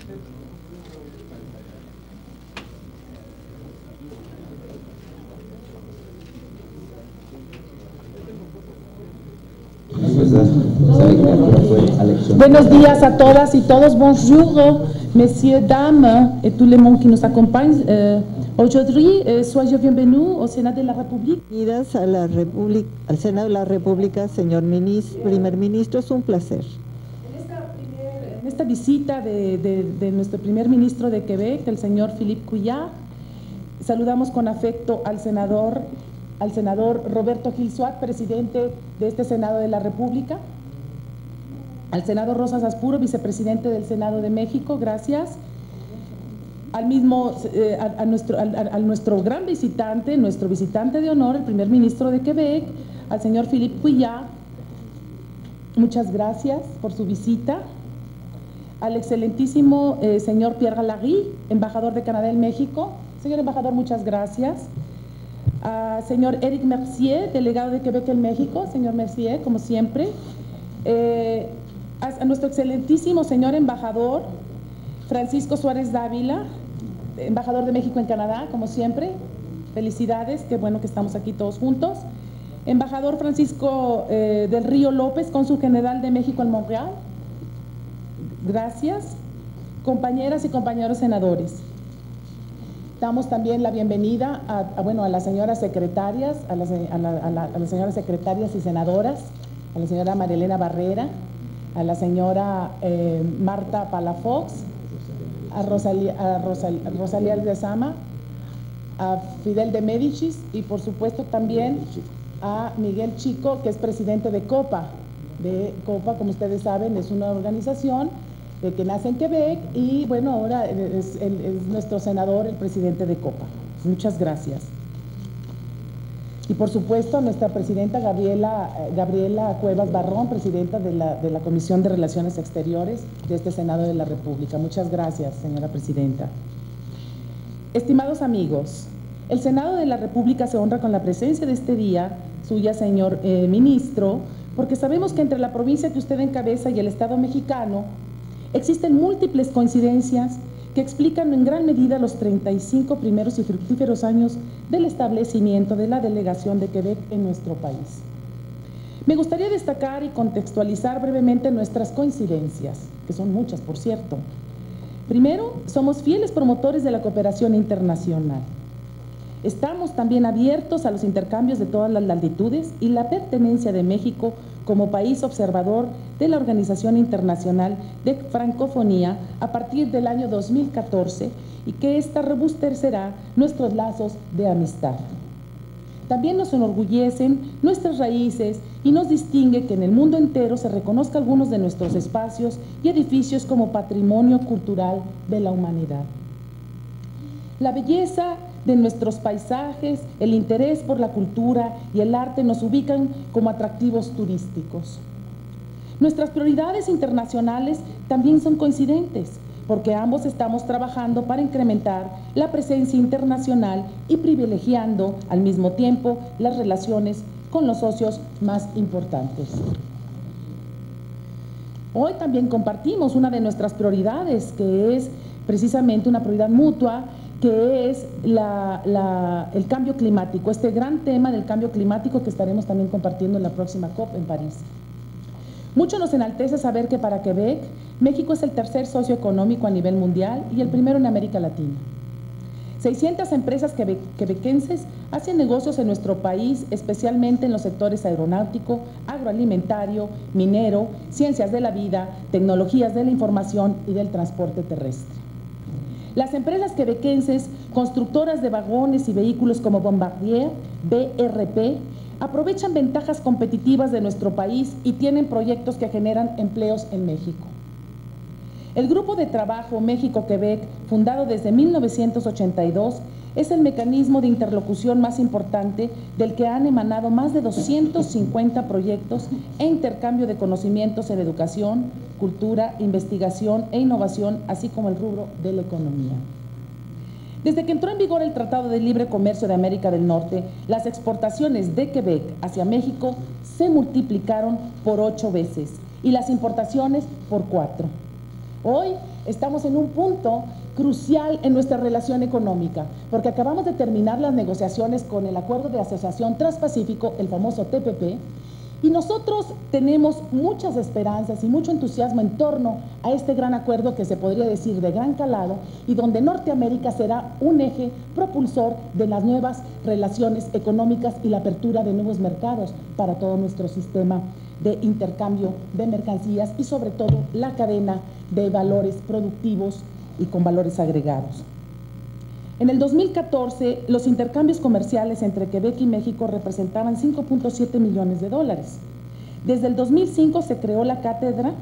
Buenos días a todas y todos. Bonjour, messieurs, dames et tout le monde qui nous accompagne. Aujourd'hui, soyez bienvenus au Sénat de la République. Bienvenidas a la al Senado de la República, señor primer ministro, es un placer. En esta visita de nuestro primer ministro de Quebec, el señor Philippe Couillard, saludamos con afecto al senador Roberto Gil Suat, presidente de este Senado de la República, al senador Rosas Aspuro, vicepresidente del Senado de México, gracias, a nuestro gran visitante, nuestro visitante de honor, el primer ministro de Quebec, al señor Philippe Couillard, muchas gracias por su visita, al excelentísimo señor Pierre Gallary, embajador de Canadá en México. Señor embajador, muchas gracias. Señor Éric Mercier, delegado de Quebec en México, señor Mercier, como siempre. A nuestro excelentísimo señor embajador Francisco Suárez Dávila, embajador de México en Canadá, como siempre. Felicidades, qué bueno que estamos aquí todos juntos. Embajador Francisco del Río López, cónsul general de México en Montreal. Gracias. Compañeras y compañeros senadores. Damos también la bienvenida a las señoras secretarias, a las señoras secretarias y senadoras, a la señora Marilena Barrera, a la señora Marta Palafox, a Rosalía de Sama, a Fidel de Médicis y por supuesto también a Miguel Chico, que es presidente de COPA. Como ustedes saben, es una organización que nace en Quebec y bueno, ahora es nuestro senador, el presidente de COPA. Muchas gracias. Y por supuesto nuestra presidenta Gabriela Cuevas Barrón, presidenta de la Comisión de Relaciones Exteriores de este Senado de la República. Muchas gracias, señora presidenta. Estimados amigos, el Senado de la República se honra con la presencia de este día, suya, señor ministro, porque sabemos que entre la provincia que usted encabeza y el Estado mexicano existen múltiples coincidencias que explican en gran medida los 35 primeros y fructíferos años del establecimiento de la delegación de Quebec en nuestro país. Me gustaría destacar y contextualizar brevemente nuestras coincidencias, que son muchas, por cierto. Primero, somos fieles promotores de la cooperación internacional. Estamos también abiertos a los intercambios de todas las latitudes y la pertenencia de México como país observador de la Organización Internacional de Francofonía a partir del año 2014 y que ésta robustecerá nuestros lazos de amistad. También nos enorgullecen nuestras raíces y nos distingue que en el mundo entero se reconozca algunos de nuestros espacios y edificios como patrimonio cultural de la humanidad. La belleza de nuestros paisajes, el interés por la cultura y el arte nos ubican como atractivos turísticos. Nuestras prioridades internacionales también son coincidentes, porque ambos estamos trabajando para incrementar la presencia internacional y privilegiando al mismo tiempo las relaciones con los socios más importantes. Hoy también compartimos una de nuestras prioridades, que es precisamente una prioridad mutua, que es el cambio climático, este gran tema del cambio climático que estaremos también compartiendo en la próxima COP en París. Mucho nos enaltece saber que para Quebec, México es el tercer socio económico a nivel mundial y el primero en América Latina. 600 empresas quebequenses hacen negocios en nuestro país, especialmente en los sectores aeronáutico, agroalimentario, minero, ciencias de la vida, tecnologías de la información y del transporte terrestre. Las empresas quebequenses, constructoras de vagones y vehículos como Bombardier, BRP, aprovechan ventajas competitivas de nuestro país y tienen proyectos que generan empleos en México. El Grupo de Trabajo México-Quebec, fundado desde 1982, es el mecanismo de interlocución más importante del que han emanado más de 250 proyectos e intercambio de conocimientos en educación, cultura, investigación e innovación, así como el rubro de la economía. Desde que entró en vigor el Tratado de Libre Comercio de América del Norte, las exportaciones de Quebec hacia México se multiplicaron por 8 veces y las importaciones por 4. Hoy estamos en un punto crucial en nuestra relación económica, porque acabamos de terminar las negociaciones con el Acuerdo de Asociación Transpacífico, el famoso TPP, y nosotros tenemos muchas esperanzas y mucho entusiasmo en torno a este gran acuerdo que se podría decir de gran calado y donde Norteamérica será un eje propulsor de las nuevas relaciones económicas y la apertura de nuevos mercados para todo nuestro sistema de intercambio de mercancías y sobre todo la cadena de valores productivos y con valores agregados. En el 2014, los intercambios comerciales entre Quebec y México representaban 5.7 millones de dólares. Desde el 2005 se creó la cátedra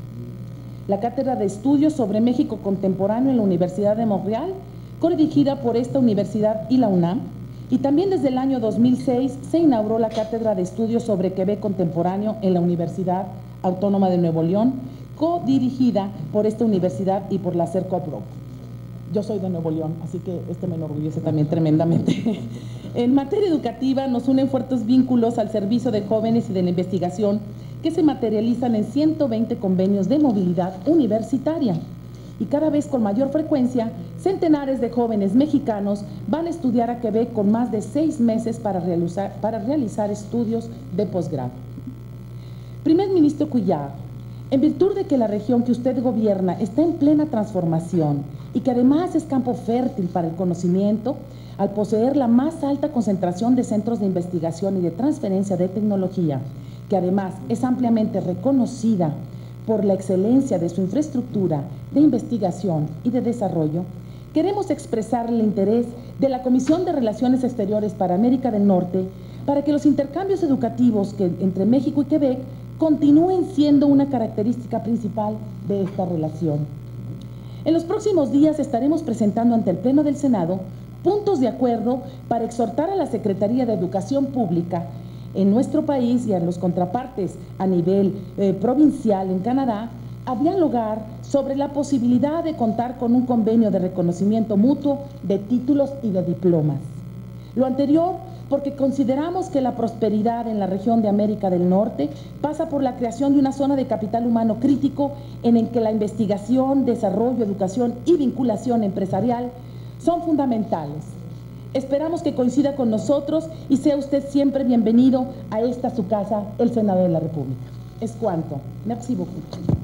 de Estudios sobre México Contemporáneo en la Universidad de Montreal, codirigida por esta universidad y la UNAM, y también desde el año 2006 se inauguró la Cátedra de Estudios sobre Quebec Contemporáneo en la Universidad Autónoma de Nuevo León, codirigida por esta universidad y por la CERCOPRO. Yo soy de Nuevo León, así que me enorgullece también tremendamente. En materia educativa nos unen fuertes vínculos al servicio de jóvenes y de la investigación que se materializan en 120 convenios de movilidad universitaria. Y cada vez con mayor frecuencia, centenares de jóvenes mexicanos van a estudiar a Quebec con más de 6 meses para realizar estudios de posgrado. Primer ministro Couillard, en virtud de que la región que usted gobierna está en plena transformación y que además es campo fértil para el conocimiento, al poseer la más alta concentración de centros de investigación y de transferencia de tecnología, que además es ampliamente reconocida por la excelencia de su infraestructura de investigación y de desarrollo, queremos expresar el interés de la Comisión de Relaciones Exteriores para América del Norte para que los intercambios educativos entre México y Quebec continúen siendo una característica principal de esta relación. En los próximos días estaremos presentando ante el Pleno del Senado puntos de acuerdo para exhortar a la Secretaría de Educación Pública en nuestro país y a los contrapartes a nivel provincial en Canadá a dialogar sobre la posibilidad de contar con un convenio de reconocimiento mutuo de títulos y de diplomas. Lo anterior porque consideramos que la prosperidad en la región de América del Norte pasa por la creación de una zona de capital humano crítico en el que la investigación, desarrollo, educación y vinculación empresarial son fundamentales. Esperamos que coincida con nosotros y sea usted siempre bienvenido a esta su casa, el Senado de la República. Es cuanto. Merci beaucoup.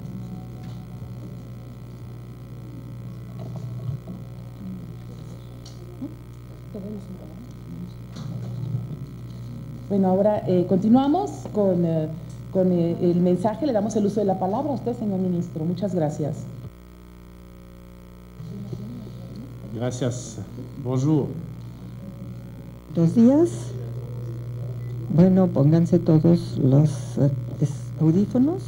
Bueno, ahora continuamos con el mensaje. Le damos el uso de la palabra a usted, señor ministro. Muchas gracias. Gracias. Bonjour. Buenos días. Bueno, pónganse todos los audífonos.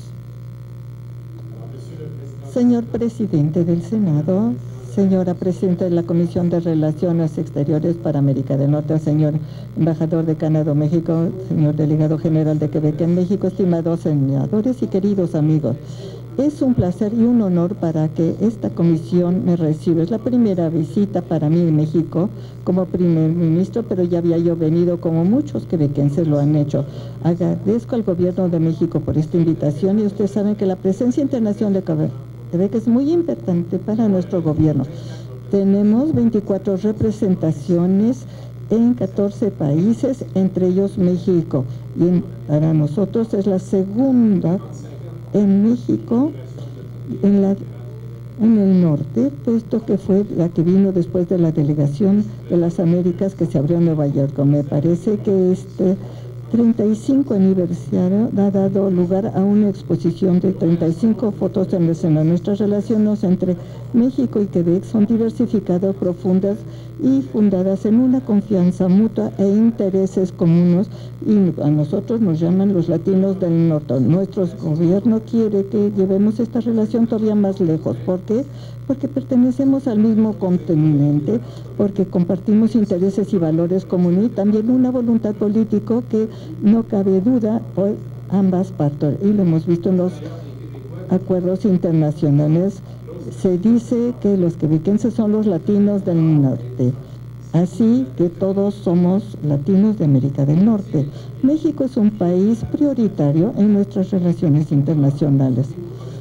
Señor presidente del Senado, señora presidenta de la Comisión de Relaciones Exteriores para América del Norte, señor embajador de Canadá, México, señor delegado general de Quebec en México, estimados senadores y queridos amigos. Es un placer y un honor para que esta comisión me reciba. Es la primera visita para mí en México como primer ministro, pero ya había yo venido como muchos quebequenses lo han hecho. Agradezco al gobierno de México por esta invitación y ustedes saben que la presencia internacional de Quebec es muy importante para nuestro gobierno. Tenemos 24 representaciones en 14 países, entre ellos México. Y para nosotros es la segunda en México, en el norte, puesto que fue la que vino después de la delegación de las Américas que se abrió en Nueva York. Me parece que este 35 aniversario ha dado lugar a una exposición de 35 fotos en la escena. Nuestras relaciones entre México y Quebec son diversificadas, profundas y fundadas en una confianza mutua e intereses comunes, y a nosotros nos llaman los latinos del norte. Nuestro gobierno quiere que llevemos esta relación todavía más lejos. ¿Por qué? Porque pertenecemos al mismo continente, porque compartimos intereses y valores comunes y también una voluntad política que no cabe duda por ambas partes, y lo hemos visto en los acuerdos internacionales. Se dice que los quebequenses son los latinos del norte, así que todos somos latinos de América del Norte. México es un país prioritario en nuestras relaciones internacionales.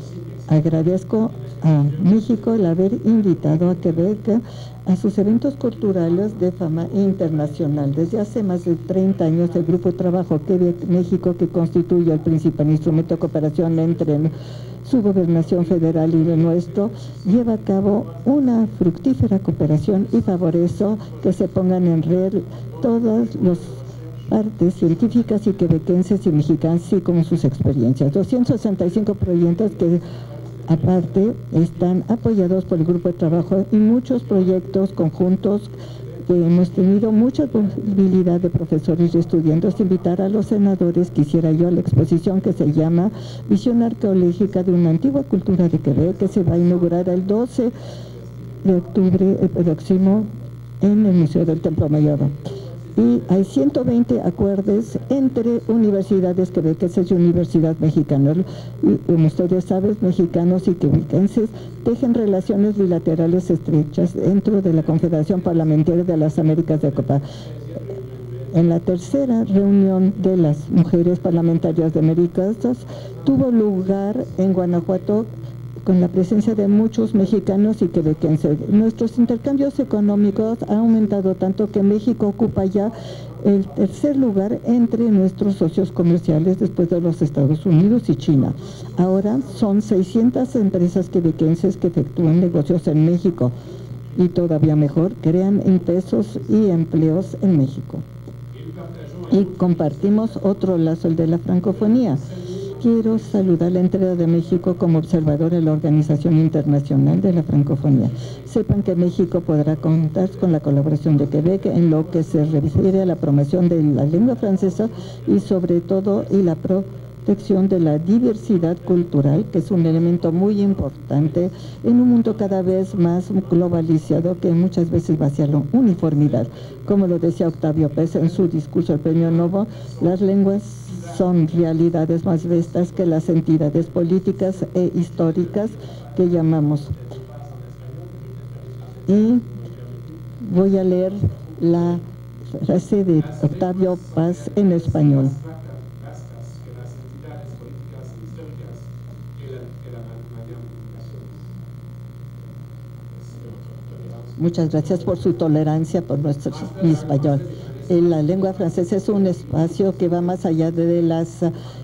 Agradezco a México el haber invitado a Quebec a sus eventos culturales de fama internacional. Desde hace más de 30 años, el Grupo de Trabajo Quebec-México, que constituye el principal instrumento de cooperación entre su gobernación federal y el nuestro, lleva a cabo una fructífera cooperación y favorece que se pongan en red todas las partes científicas y quebequenses y mexicanas, así como sus experiencias. 265 proyectos que aparte están apoyados por el Grupo de Trabajo y muchos proyectos conjuntos que hemos tenido mucha posibilidad de profesores y estudiantes. Invitar a los senadores, quisiera yo, a la exposición que se llama Visión Arqueológica de una antigua cultura de Quebec, que se va a inaugurar el 12 de octubre próximo en el Museo del Templo Mayor. Y hay 120 acuerdos entre universidades quebequenses y universidades mexicanas. Y como ustedes saben, mexicanos y quebequenses tejen relaciones bilaterales estrechas dentro de la Confederación Parlamentaria de las Américas de Copa. En la tercera reunión de las mujeres parlamentarias de Américas tuvo lugar en Guanajuato, con la presencia de muchos mexicanos y quebequenses. Nuestros intercambios económicos han aumentado tanto que México ocupa ya el tercer lugar entre nuestros socios comerciales después de los Estados Unidos y China. Ahora son 600 empresas quebequenses que efectúan negocios en México y todavía mejor, crean pesos y empleos en México. Y compartimos otro lazo, el de la francofonía. Quiero saludar la entrega de México como observador en la Organización Internacional de la Francofonía. Sepan que México podrá contar con la colaboración de Quebec en lo que se refiere a la promoción de la lengua francesa y sobre todo la protección de la diversidad cultural, que es un elemento muy importante en un mundo cada vez más globalizado que muchas veces va hacia la uniformidad. Como lo decía Octavio Paz en su discurso al Premio Nobel, las lenguas son realidades más vastas que las entidades políticas e históricas que llamamos. Y voy a leer la frase de Octavio Paz en español. Muchas gracias por su tolerancia por mi español. La lengua francesa es un espacio que va más allá de las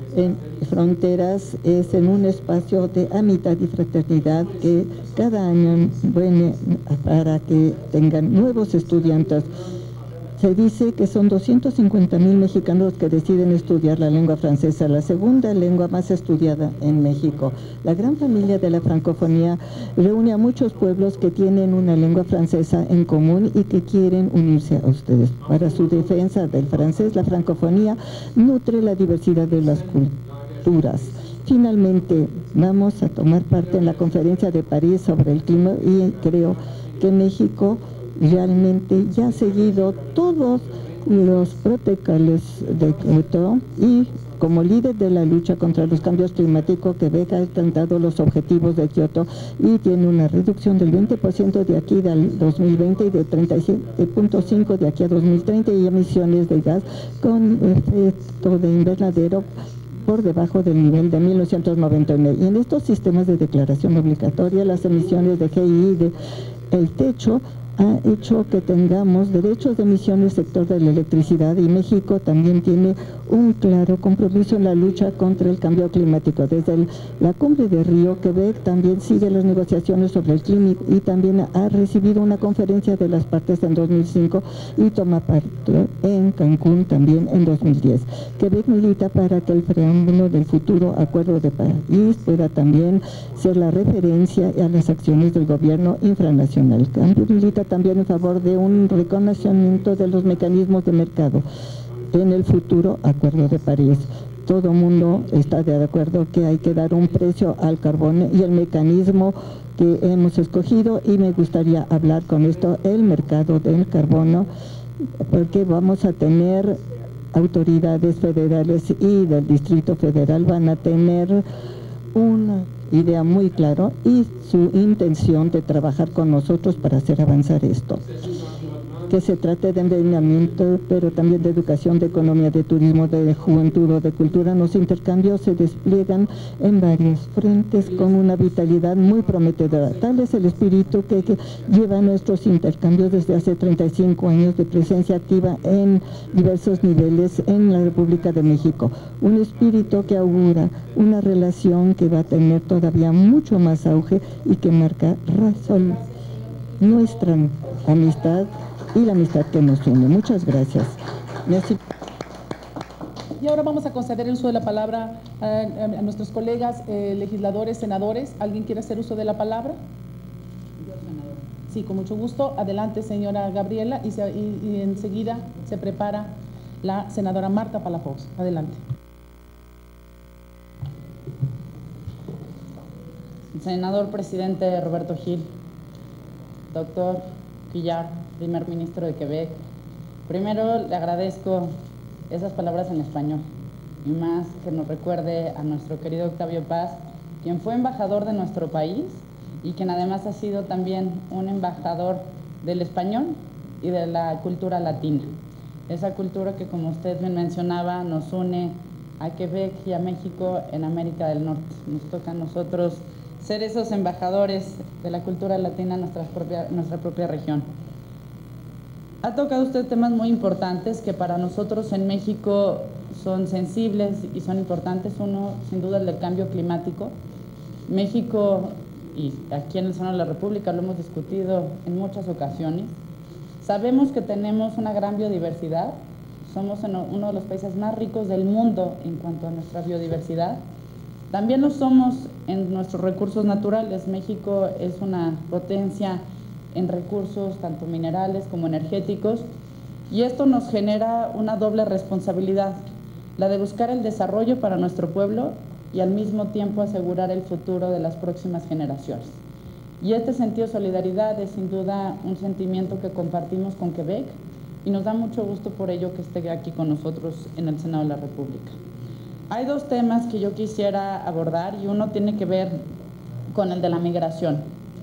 fronteras, es en un espacio de amistad y fraternidad que cada año viene para que tengan nuevos estudiantes. Se dice que son 250,000 mexicanos que deciden estudiar la lengua francesa, la segunda lengua más estudiada en México. La gran familia de la francofonía reúne a muchos pueblos que tienen una lengua francesa en común y que quieren unirse a ustedes. Para su defensa del francés, la francofonía nutre la diversidad de las culturas. Finalmente, vamos a tomar parte en la conferencia de París sobre el clima y creo que México realmente ya ha seguido todos los protocolos de Kioto y como líder de la lucha contra los cambios climáticos, Quebec ha alcanzado los objetivos de Kioto y tiene una reducción del 20% de aquí al 2020 y de 37.5% de aquí a 2030 y emisiones de gas con efecto de invernadero por debajo del nivel de 1999. Y en estos sistemas de declaración obligatoria, las emisiones de GI del techo ha hecho que tengamos derechos de emisión en el sector de la electricidad y México también tiene un claro compromiso en la lucha contra el cambio climático. Desde la cumbre de Río, Quebec también sigue las negociaciones sobre el clima y también ha recibido una conferencia de las partes en 2005 y toma parte en Cancún también en 2010. Quebec milita para que el preámbulo del futuro Acuerdo de París pueda también ser la referencia a las acciones del gobierno infranacional. Milita también en favor de un reconocimiento de los mecanismos de mercado en el futuro Acuerdo de París. Todo el mundo está de acuerdo que hay que dar un precio al carbón y el mecanismo que hemos escogido, y me gustaría hablar con esto, el mercado del carbono, porque vamos a tener autoridades federales y del Distrito Federal van a tener una idea muy clara y su intención de trabajar con nosotros para hacer avanzar esto. que se trate de envenenamiento, pero también de educación, de economía, de turismo, de juventud o de cultura. Los intercambios se despliegan en varios frentes con una vitalidad muy prometedora. Tal es el espíritu que lleva nuestros intercambios desde hace 35 años de presencia activa en diversos niveles en la República de México. Un espíritu que augura una relación que va a tener todavía mucho más auge y que marca nuestra amistad y la amistad que nos une. Muchas gracias. Merci. Y ahora vamos a conceder el uso de la palabra a nuestros colegas legisladores, senadores. ¿Alguien quiere hacer uso de la palabra? Yo, senador. Sí, con mucho gusto. Adelante, señora Gabriela, y enseguida se prepara la senadora Marta Palafox. Adelante. Senador presidente Roberto Gil, doctor Cuillard, primer ministro de Quebec, primero le agradezco esas palabras en español y más que nos recuerde a nuestro querido Octavio Paz, quien fue embajador de nuestro país y quien además ha sido también un embajador del español y de la cultura latina. Esa cultura que, como usted bien mencionaba, nos une a Quebec y a México en América del Norte. Nos toca a nosotros ser esos embajadores de la cultura latina en nuestra propia región. Ha tocado usted temas muy importantes que para nosotros en México son sensibles y son importantes. Uno, sin duda, el del cambio climático. México, y aquí en el Senado de la República lo hemos discutido en muchas ocasiones, sabemos que tenemos una gran biodiversidad. Somos uno de los países más ricos del mundo en cuanto a nuestra biodiversidad. También lo somos en nuestros recursos naturales. México es una potencia en recursos tanto minerales como energéticos, y esto nos genera una doble responsabilidad, la de buscar el desarrollo para nuestro pueblo y al mismo tiempo asegurar el futuro de las próximas generaciones. Y este sentido de solidaridad es sin duda un sentimiento que compartimos con Quebec y nos da mucho gusto por ello que esté aquí con nosotros en el Senado de la República. Hay dos temas que yo quisiera abordar y uno tiene que ver con el de la migración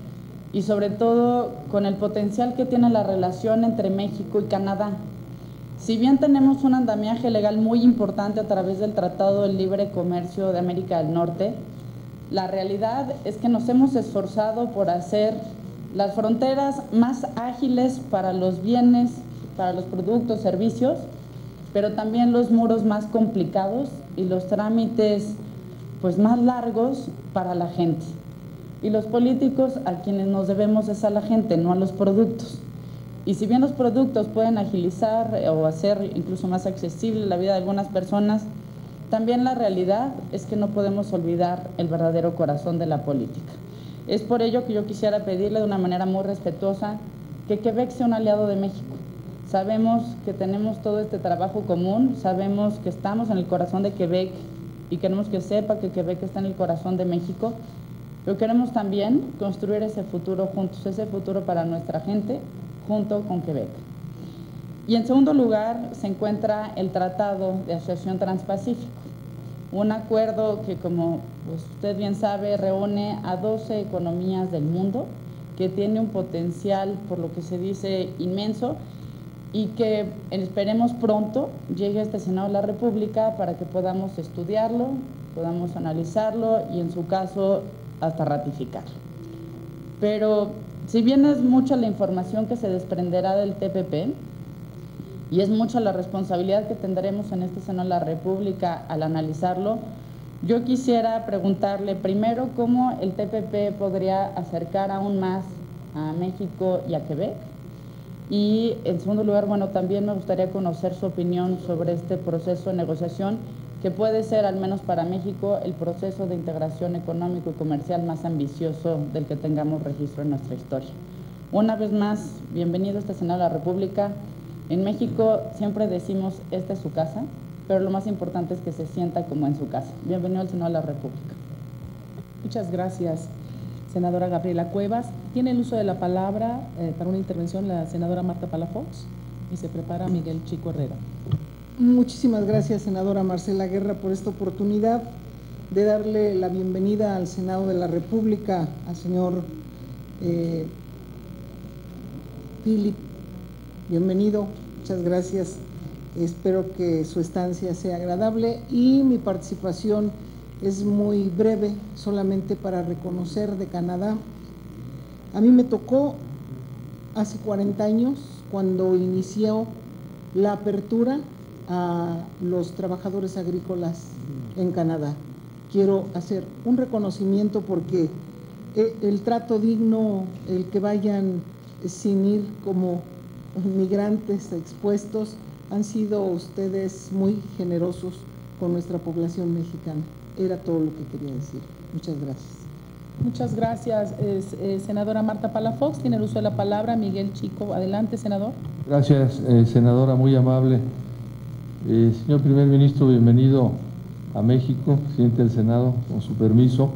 y sobre todo con el potencial que tiene la relación entre México y Canadá. Si bien tenemos un andamiaje legal muy importante a través del Tratado de Libre Comercio de América del Norte, la realidad es que nos hemos esforzado por hacer las fronteras más ágiles para los bienes, para los productos, servicios, pero también los muros más complicados y los trámites pues más largos para la gente. Y los políticos a quienes nos debemos es a la gente, no a los productos. Y si bien los productos pueden agilizar o hacer incluso más accesible la vida de algunas personas, también la realidad es que no podemos olvidar el verdadero corazón de la política. Es por ello que yo quisiera pedirle de una manera muy respetuosa que Quebec sea un aliado de México. Sabemos que tenemos todo este trabajo común, sabemos que estamos en el corazón de Quebec y queremos que sepa que Quebec está en el corazón de México, pero queremos también construir ese futuro juntos, ese futuro para nuestra gente, junto con Quebec. Y en segundo lugar se encuentra el Tratado de Asociación Transpacífico, un acuerdo que, como usted bien sabe, reúne a 12 economías del mundo, que tiene un potencial, por lo que se dice, inmenso, y que esperemos pronto llegue a este Senado de la República para que podamos estudiarlo, podamos analizarlo y en su caso hasta ratificarlo. Pero si bien es mucha la información que se desprenderá del TPP y es mucha la responsabilidad que tendremos en este Senado de la República al analizarlo, yo quisiera preguntarle primero cómo el TPP podría acercar aún más a México y a Quebec. Y en segundo lugar, bueno, también me gustaría conocer su opinión sobre este proceso de negociación que puede ser, al menos para México, el proceso de integración económico y comercial más ambicioso del que tengamos registro en nuestra historia. Una vez más, bienvenido a este Senado de la República. En México siempre decimos, esta es su casa, pero lo más importante es que se sienta como en su casa. Bienvenido al Senado de la República. Muchas gracias, senadora Gabriela Cuevas. Tiene el uso de la palabra para una intervención la senadora Marta Palafox y se prepara Miguel Chico Herrera. Muchísimas gracias, senadora Marcela Guerra, por esta oportunidad de darle la bienvenida al Senado de la República al señor Philip bienvenido, muchas gracias. Espero que su estancia sea agradable y mi participación es muy breve, solamente para reconocer de Canadá. A mí me tocó hace 40 años cuando inició la apertura a los trabajadores agrícolas en Canadá. Quiero hacer un reconocimiento porque el trato digno, el que vayan sin ir como migrantes expuestos, han sido ustedes muy generosos con nuestra población mexicana. Era todo lo que quería decir. Muchas gracias. Muchas gracias, senadora Marta Palafox. Tiene el uso de la palabra Miguel Chico. Adelante, senador. Gracias, senadora, muy amable. Señor primer ministro, bienvenido a México, presidente del Senado, con su permiso.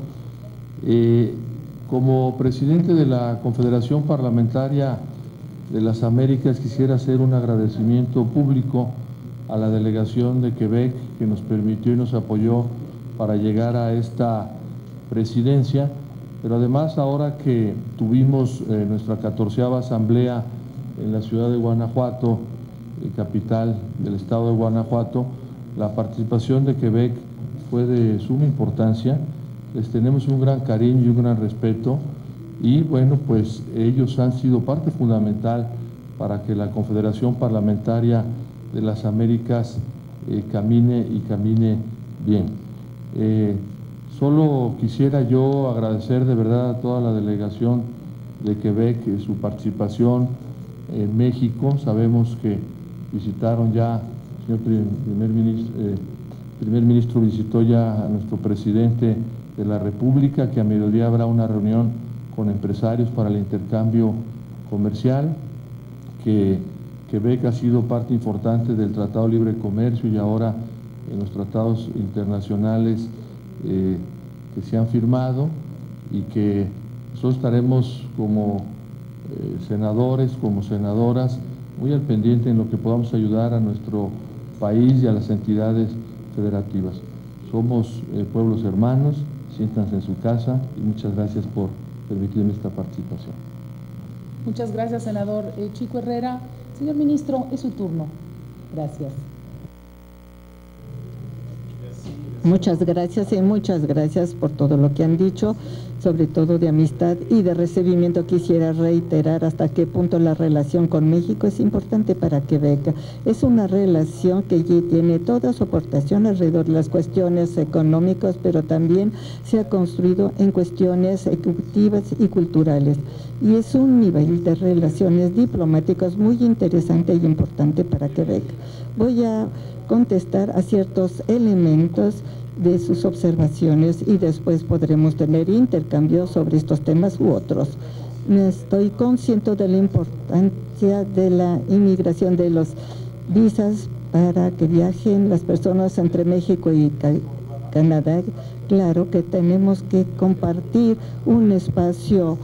Como presidente de la Confederación Parlamentaria de las Américas, quisiera hacer un agradecimiento público a la delegación de Quebec que nos permitió y nos apoyó para llegar a esta presidencia, pero además ahora que tuvimos nuestra 14ª asamblea en la ciudad de Guanajuato, capital del estado de Guanajuato, la participación de Quebec fue de suma importancia. Les tenemos un gran cariño y un gran respeto y bueno, pues ellos han sido parte fundamental para que la Confederación Parlamentaria de las Américas camine bien. Solo quisiera yo agradecer de verdad a toda la delegación de Quebec su participación en México. Sabemos que visitaron ya, señor primer ministro visitó ya a nuestro presidente de la República, que a mediodía habrá una reunión con empresarios para el intercambio comercial, que Quebec ha sido parte importante del Tratado de Libre Comercio y ahora en los tratados internacionales que se han firmado, y que nosotros estaremos como senadores, como senadoras, muy al pendiente en lo que podamos ayudar a nuestro país y a las entidades federativas. Somos pueblos hermanos, siéntanse en su casa y muchas gracias por permitirme esta participación. Muchas gracias, senador Chico Herrera. Señor ministro, es su turno. Gracias. Muchas gracias y muchas gracias por todo lo que han dicho, sobre todo de amistad y de recibimiento. Quisiera reiterar hasta qué punto la relación con México es importante para Quebec. Es una relación que tiene toda su aportación alrededor de las cuestiones económicas, pero también se ha construido en cuestiones ejecutivas y culturales. Y es un nivel de relaciones diplomáticas muy interesante y importante para Quebec. Voy a contestar a ciertos elementos de sus observaciones y después podremos tener intercambios sobre estos temas u otros. Estoy consciente de la importancia de la inmigración de los visas para que viajen las personas entre México y Canadá. Claro que tenemos que compartir un espacio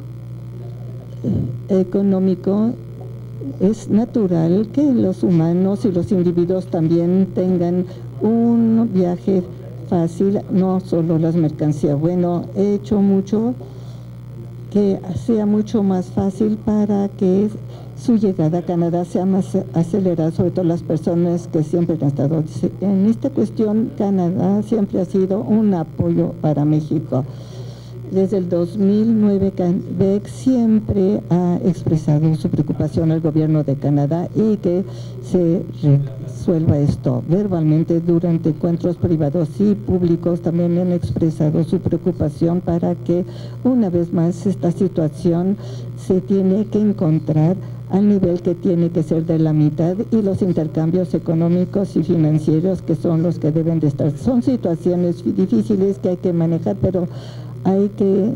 económico. Es natural que los humanos y los individuos también tengan un viaje fácil, no solo las mercancías. Bueno, he hecho mucho que sea mucho más fácil para que su llegada a Canadá sea más acelerada, sobre todo las personas que siempre han estado. En esta cuestión, Canadá siempre ha sido un apoyo para México. Desde el 2009, Quebec siempre ha expresado su preocupación al gobierno de Canadá y que se resuelva esto verbalmente. Durante encuentros privados y públicos también han expresado su preocupación para que una vez más esta situación se tiene que encontrar al nivel que tiene que ser de la mitad, y los intercambios económicos y financieros que son los que deben de estar. Son situaciones difíciles que hay que manejar, pero hay que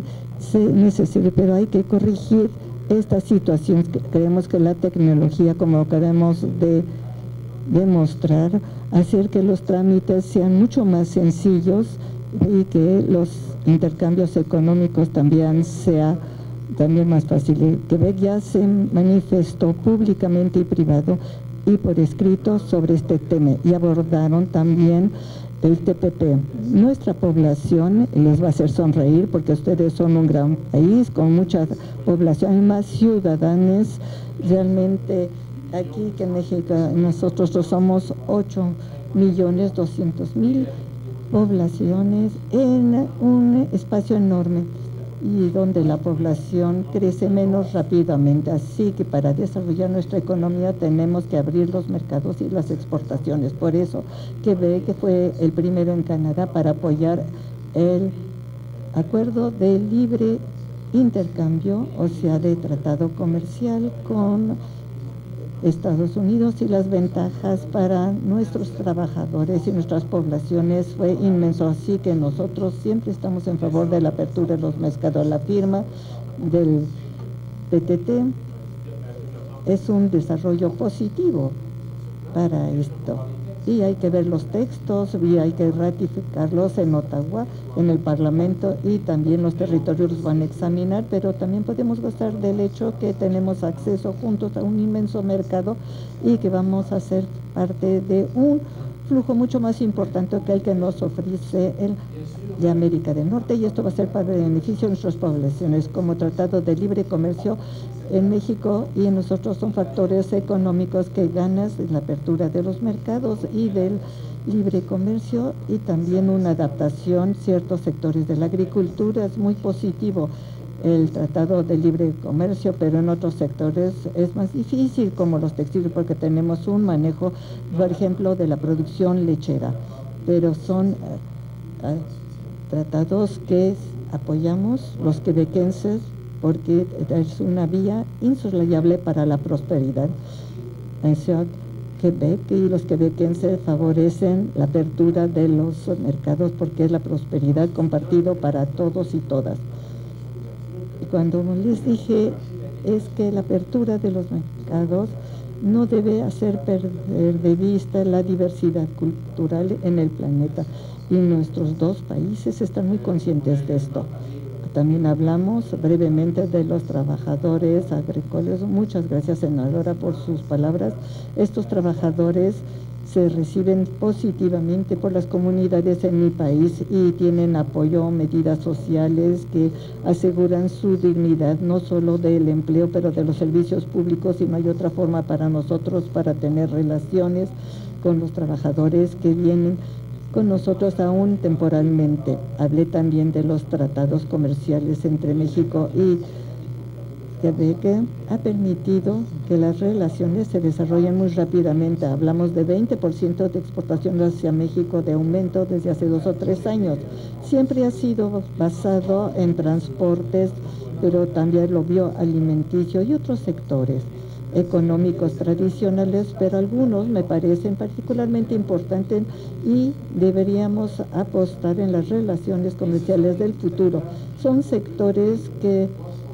corregir esta situación. Creemos que la tecnología, como queremos demostrar, hacer que los trámites sean mucho más sencillos y que los intercambios económicos también sea más fácil. Quebec ya se manifestó públicamente y privado y por escrito sobre este tema, y abordaron también el TPP. Nuestra población les va a hacer sonreír porque ustedes son un gran país con mucha población y más ciudadanos realmente aquí que en México nosotros somos 8.200.000 poblaciones en un espacio enorme y donde la población crece menos rápidamente. Así que para desarrollar nuestra economía tenemos que abrir los mercados y las exportaciones. Por eso Quebec fue el primero en Canadá para apoyar el acuerdo de libre intercambio, o sea, de tratado comercial con Estados Unidos, y las ventajas para nuestros trabajadores y nuestras poblaciones fue inmenso. Así que nosotros siempre estamos en favor de la apertura de los mercados. La firma del TTT es un desarrollo positivo para esto. Y hay que ver los textos y hay que ratificarlos en Ottawa, en el Parlamento, y también los territorios los van a examinar, pero también podemos gozar del hecho que tenemos acceso juntos a un inmenso mercado y que vamos a ser parte de un flujo mucho más importante que el que nos ofrece el de América del Norte, y esto va a ser para el beneficio de nuestras poblaciones. Como tratado de libre comercio en México y en nosotros son factores económicos que ganas de la apertura de los mercados y del libre comercio, y también una adaptación ciertos sectores de la agricultura. Es muy positivo el tratado de libre comercio, pero en otros sectores es más difícil, como los textiles, porque tenemos un manejo, por ejemplo, de la producción lechera, pero son tratados que apoyamos los quebequenses porque es una vía insoslayable para la prosperidad. En Ciudad Quebec y los quebequenses favorecen la apertura de los mercados porque es la prosperidad compartido para todos y todas. Y cuando les dije es que la apertura de los mercados no debe hacer perder de vista la diversidad cultural en el planeta, y nuestros dos países están muy conscientes de esto. También hablamos brevemente de los trabajadores agrícolas. Muchas gracias, senadora, por sus palabras. Estos trabajadores se reciben positivamente por las comunidades en mi país y tienen apoyo, medidas sociales que aseguran su dignidad, no solo del empleo, pero de los servicios públicos, y no hay otra forma para nosotros para tener relaciones con los trabajadores que vienen con nosotros aún temporalmente. Hablé también de los tratados comerciales entre México y Quebec. Ha permitido que las relaciones se desarrollen muy rápidamente. Hablamos de 20% de exportación hacia México de aumento desde hace 2 o 3 años. Siempre ha sido basado en transportes, pero también lo bioalimenticio y otros sectores económicos tradicionales, pero algunos me parecen particularmente importantes y deberíamos apostar en las relaciones comerciales del futuro. Son sectores que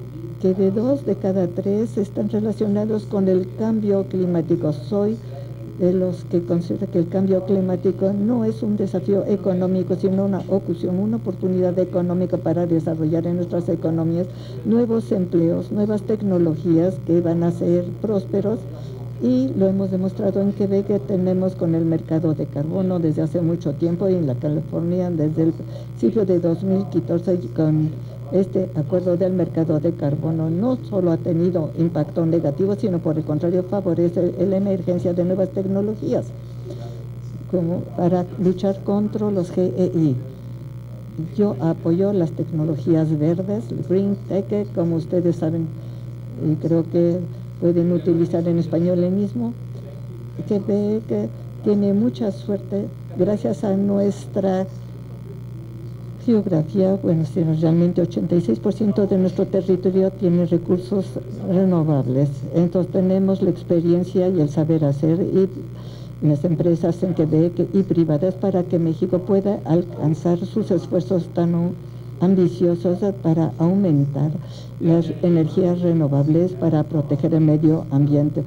de 2 de cada 3 están relacionados con el cambio climático. Soy de los que considera que el cambio climático no es un desafío económico, sino una ocasión, una oportunidad económica para desarrollar en nuestras economías nuevos empleos, nuevas tecnologías que van a ser prósperos, y lo hemos demostrado en Quebec, que tenemos con el mercado de carbono desde hace mucho tiempo, y en la California desde el principio de 2014 con este acuerdo del mercado de carbono no solo ha tenido impacto negativo, sino por el contrario favorece la emergencia de nuevas tecnologías como para luchar contra los GEI. Yo apoyo las tecnologías verdes, el Green Tech, como ustedes saben, y creo que pueden utilizar en español el mismo. Quebec tiene mucha suerte gracias a nuestra geografía. Bueno, si realmente 86% de nuestro territorio tiene recursos renovables. Entonces tenemos la experiencia y el saber hacer, y las empresas en Quebec y privadas, para que México pueda alcanzar sus esfuerzos tan ambiciosos para aumentar las energías renovables para proteger el medio ambiente.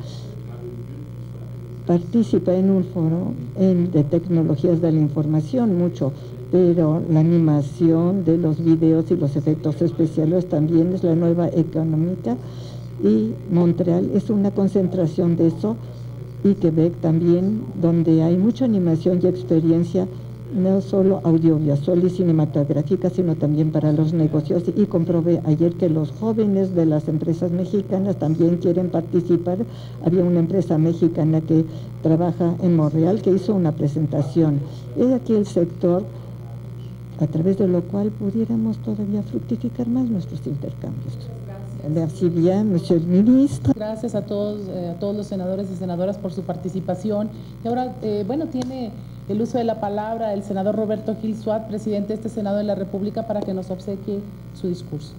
Participa en un foro de tecnologías de la información mucho, pero la animación de los videos y los efectos especiales también es la nueva económica, y Montreal es una concentración de eso, y Quebec también, donde hay mucha animación y experiencia no solo audiovisual y cinematográfica, sino también para los negocios. Y comprobé ayer que los jóvenes de las empresas mexicanas también quieren participar. Había una empresa mexicana que trabaja en Montreal que hizo una presentación. Es aquí el sector a través de lo cual pudiéramos todavía fructificar más nuestros intercambios. Merci bien, monsieur el ministro. Gracias a todos los senadores y senadoras por su participación. Y ahora, bueno, tiene el uso de la palabra el senador Roberto Gil Suat, presidente de este Senado de la República, para que nos obsequie su discurso.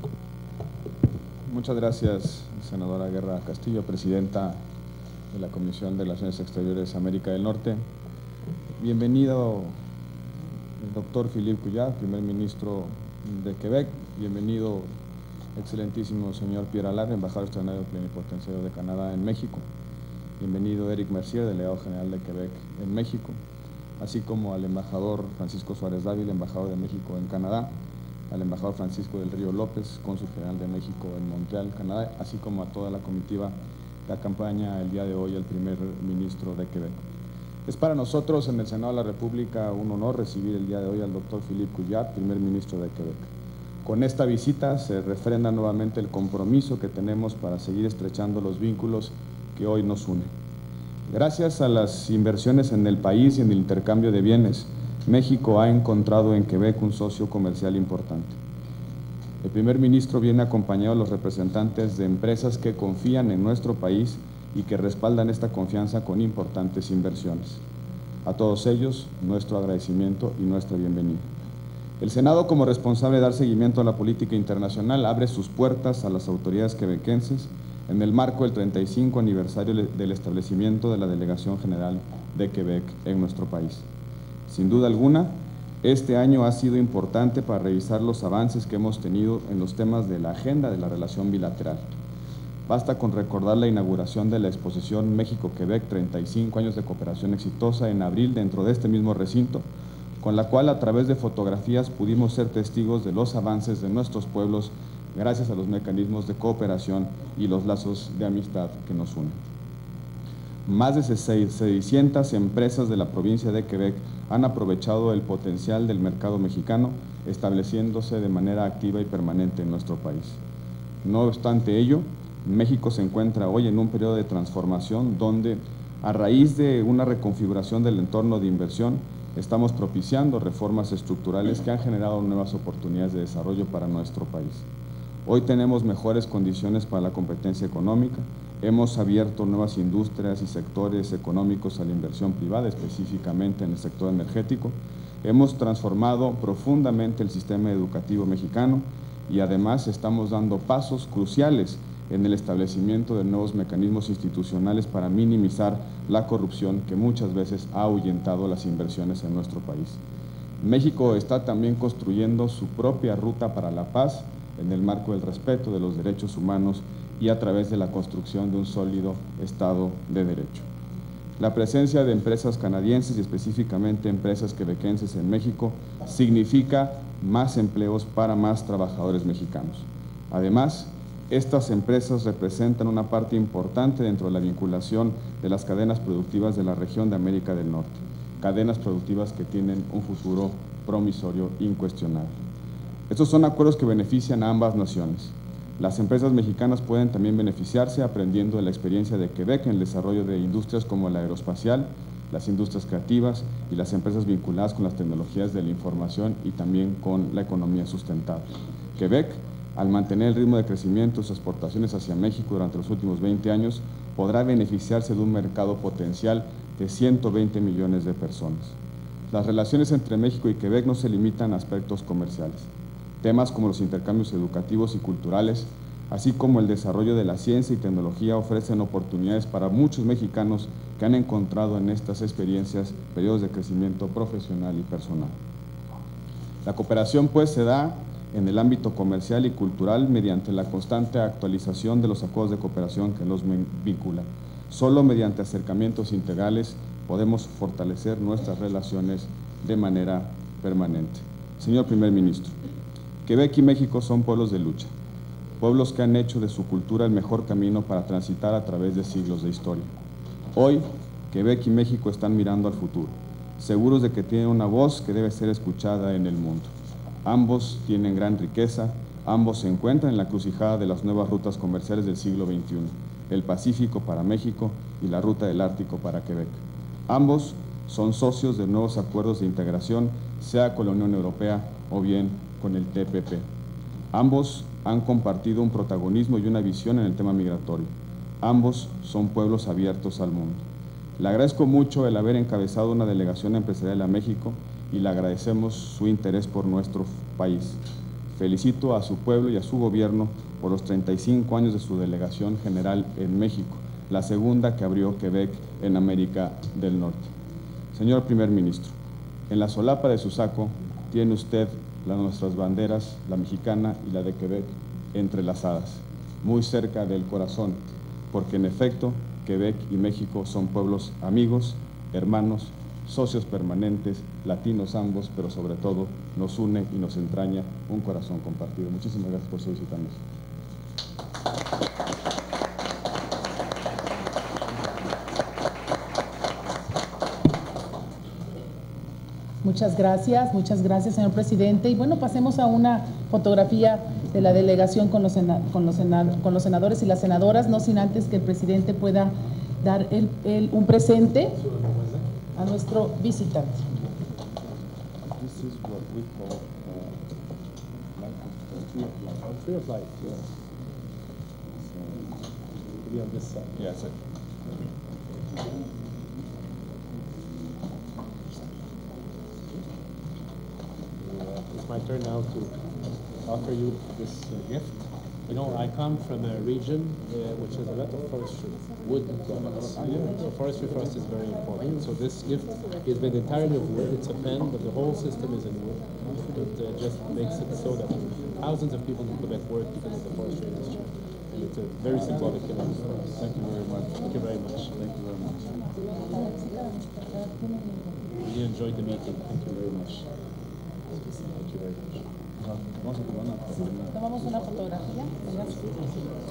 Muchas gracias, senadora Guerra Castillo, presidenta de la Comisión de Relaciones Exteriores América del Norte. Bienvenido el doctor Philippe Couillard, primer ministro de Quebec. Bienvenido, excelentísimo señor Pierre Allard, embajador extraordinario plenipotenciario de Canadá en México. Bienvenido Éric Mercier, delegado general de Quebec en México, así como al embajador Francisco Suárez Dávila, embajador de México en Canadá, al embajador Francisco del Río López, cónsul general de México en Montreal, Canadá, así como a toda la comitiva que acompaña el día de hoy al primer ministro de Quebec. Es para nosotros en el Senado de la República un honor recibir el día de hoy al doctor Philippe Couillard, primer ministro de Quebec. Con esta visita se refrenda nuevamente el compromiso que tenemos para seguir estrechando los vínculos que hoy nos unen. Gracias a las inversiones en el país y en el intercambio de bienes, México ha encontrado en Quebec un socio comercial importante. El primer ministro viene acompañado de los representantes de empresas que confían en nuestro país y que respaldan esta confianza con importantes inversiones. A todos ellos, nuestro agradecimiento y nuestra bienvenida. El Senado, como responsable de dar seguimiento a la política internacional, abre sus puertas a las autoridades quebequenses en el marco del 35 aniversario del establecimiento de la Delegación General de Quebec en nuestro país. Sin duda alguna, este año ha sido importante para revisar los avances que hemos tenido en los temas de la agenda de la relación bilateral. Basta con recordar la inauguración de la exposición México-Quebec, 35 años de cooperación exitosa, en abril dentro de este mismo recinto, con la cual a través de fotografías pudimos ser testigos de los avances de nuestros pueblos gracias a los mecanismos de cooperación y los lazos de amistad que nos unen. Más de 600 empresas de la provincia de Quebec han aprovechado el potencial del mercado mexicano, estableciéndose de manera activa y permanente en nuestro país. No obstante ello, México se encuentra hoy en un periodo de transformación donde, a raíz de una reconfiguración del entorno de inversión, estamos propiciando reformas estructurales que han generado nuevas oportunidades de desarrollo para nuestro país. Hoy tenemos mejores condiciones para la competencia económica, hemos abierto nuevas industrias y sectores económicos a la inversión privada, específicamente en el sector energético, hemos transformado profundamente el sistema educativo mexicano y además estamos dando pasos cruciales en el establecimiento de nuevos mecanismos institucionales para minimizar la corrupción que muchas veces ha ahuyentado las inversiones en nuestro país. México está también construyendo su propia ruta para la paz en el marco del respeto de los derechos humanos y a través de la construcción de un sólido Estado de Derecho. La presencia de empresas canadienses y específicamente empresas quebequenses en México significa más empleos para más trabajadores mexicanos. Además, estas empresas representan una parte importante dentro de la vinculación de las cadenas productivas de la región de América del Norte, cadenas productivas que tienen un futuro promisorio incuestionable. Estos son acuerdos que benefician a ambas naciones. Las empresas mexicanas pueden también beneficiarse aprendiendo de la experiencia de Quebec en el desarrollo de industrias como la aeroespacial, las industrias creativas y las empresas vinculadas con las tecnologías de la información y también con la economía sustentable. Quebec, al mantener el ritmo de crecimiento de sus exportaciones hacia México durante los últimos 20 años, podrá beneficiarse de un mercado potencial de 120 millones de personas. Las relaciones entre México y Quebec no se limitan a aspectos comerciales. Temas como los intercambios educativos y culturales, así como el desarrollo de la ciencia y tecnología, ofrecen oportunidades para muchos mexicanos que han encontrado en estas experiencias periodos de crecimiento profesional y personal. La cooperación, pues, se da en el ámbito comercial y cultural mediante la constante actualización de los acuerdos de cooperación que los vinculan. Solo mediante acercamientos integrales podemos fortalecer nuestras relaciones de manera permanente. Señor Primer Ministro, Quebec y México son pueblos de lucha, pueblos que han hecho de su cultura el mejor camino para transitar a través de siglos de historia. Hoy, Quebec y México están mirando al futuro. seguros de que tienen una voz que debe ser escuchada en el mundo. Ambos tienen gran riqueza, ambos se encuentran en la encrucijada de las nuevas rutas comerciales del siglo XXI, el Pacífico para México y la ruta del Ártico para Quebec. Ambos son socios de nuevos acuerdos de integración, sea con la Unión Europea o bien con el TPP. Ambos han compartido un protagonismo y una visión en el tema migratorio. Ambos son pueblos abiertos al mundo. Le agradezco mucho el haber encabezado una delegación empresarial a México y le agradecemos su interés por nuestro país. Felicito a su pueblo y a su gobierno por los 35 años de su delegación general en México, la segunda que abrió Quebec en América del Norte. Señor Primer Ministro, en la solapa de su saco tiene usted nuestras banderas, la mexicana y la de Quebec, entrelazadas, muy cerca del corazón, porque en efecto, Quebec y México son pueblos amigos, hermanos, socios permanentes, latinos ambos, pero sobre todo nos une y nos entraña un corazón compartido. Muchísimas gracias por solicitarnos. Muchas gracias, señor presidente. Y bueno, pasemos a una fotografía de la delegación con los senadores y las senadoras, no sin antes que el presidente pueda dar un presente a nuestro visitante. This is what we call Tree of life, yes. So, be on this side. Yeah, sir. It's my turn now to offer you this gift. You know, I come from a region which has a lot of forestry, wood products. So forestry for us is very important. So this gift is made entirely of wood. It's a pen, but the whole system is in wood. It just makes it so that thousands of people in Quebec work because of the forestry industry. And it's a very symbolic event for us. Thank you very much. Thank you very much. Thank you very much. Really enjoyed the meeting. Thank you very much. Thank you very much. Vamos a tomar una Tomamos una fotografía. Gracias.